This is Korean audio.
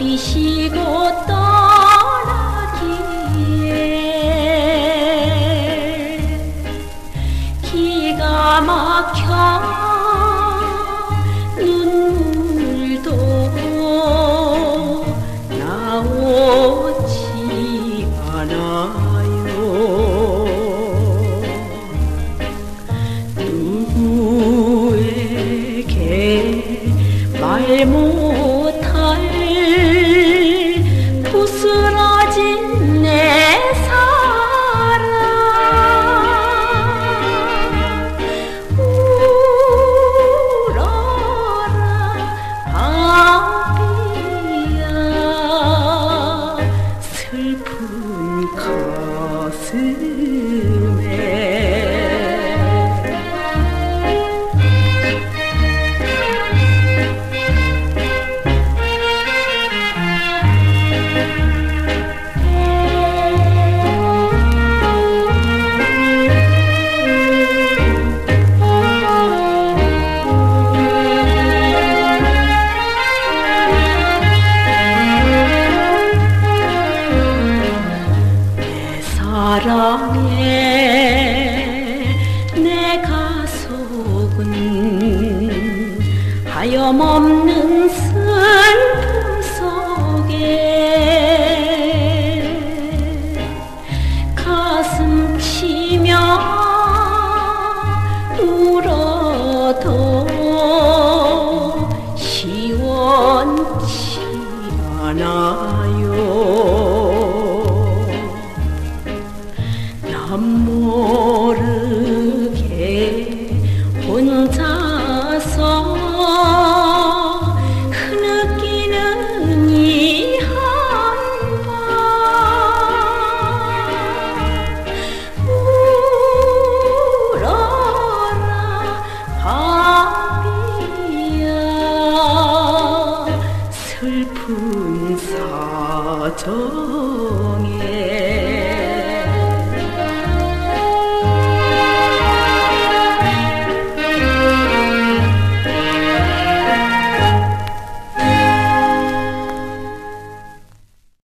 버리시고 떠나기에 기가 막혀 눈물도 나오지 않아요. 누구에게 말 못할 부스러진 내 사랑 울어라 바비야 슬픈 가슴에. 사랑에 내 가속은 하염없는 슬픔 속에 가슴 치며 울어도 시원치 않아요. 남 모르게 혼자서 흐느끼는 이 한밤 울어라 바비야 슬픈 사정에.